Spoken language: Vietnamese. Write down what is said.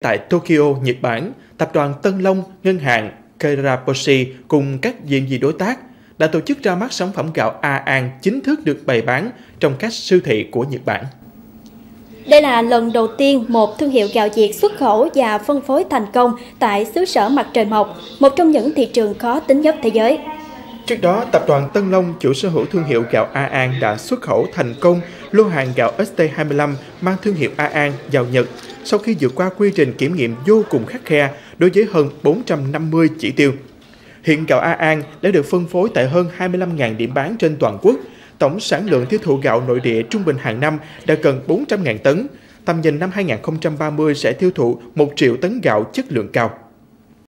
Tại Tokyo, Nhật Bản, tập đoàn Tân Long, ngân hàng Keraboshi cùng các diện dị đối tác đã tổ chức ra mắt sản phẩm gạo A An chính thức được bày bán trong các siêu thị của Nhật Bản. Đây là lần đầu tiên một thương hiệu gạo Việt xuất khẩu và phân phối thành công tại xứ sở mặt trời mọc, một trong những thị trường khó tính nhất thế giới. Trước đó, tập đoàn Tân Long, chủ sở hữu thương hiệu gạo A An đã xuất khẩu thành công lô hàng gạo ST25 mang thương hiệu A An vào Nhật sau khi vượt qua quy trình kiểm nghiệm vô cùng khắt khe đối với hơn 450 chỉ tiêu. Hiện gạo A An đã được phân phối tại hơn 25.000 điểm bán trên toàn quốc. Tổng sản lượng tiêu thụ gạo nội địa trung bình hàng năm đã gần 400.000 tấn. Tầm nhìn năm 2030 sẽ tiêu thụ 1 triệu tấn gạo chất lượng cao.